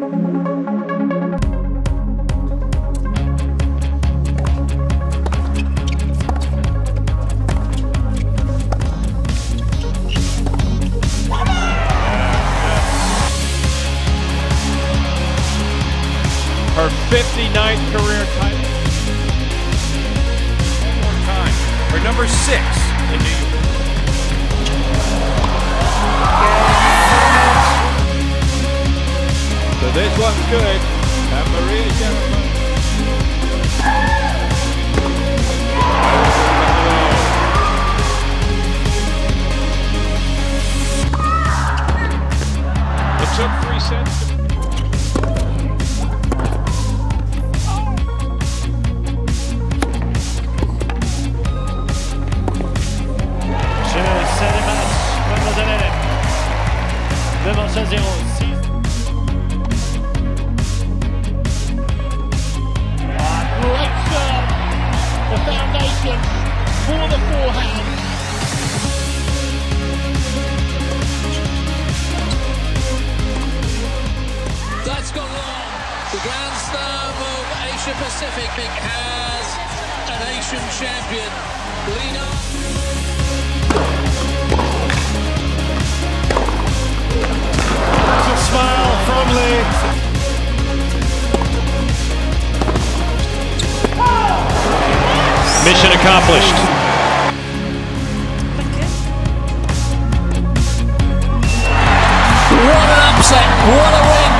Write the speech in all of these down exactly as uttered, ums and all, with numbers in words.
Her fifty-ninth career title. One more time. Her number six in New York. So this one's good. And Maria Sharapova. It took three sets. Devant à zéro. Great serve. The foundation for the forehand. That's gone wrong. The Grand Slam of Asia Pacific has an Asian champion. Lena. Smile from Lee. Mission accomplished. What an upset! What a win!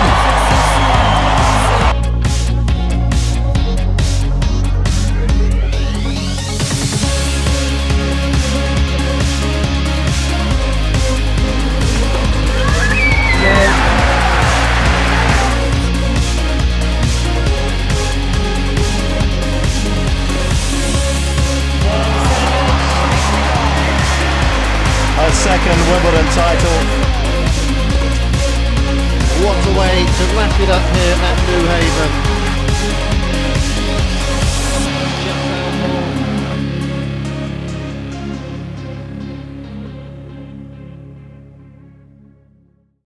Her second Wimbledon title. What a way to wrap it up here at New Haven.